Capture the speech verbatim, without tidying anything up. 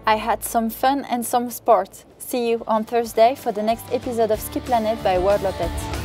I had some fun and some sport. See you on Thursday for the next episode of Skiplanet by Worldloppet.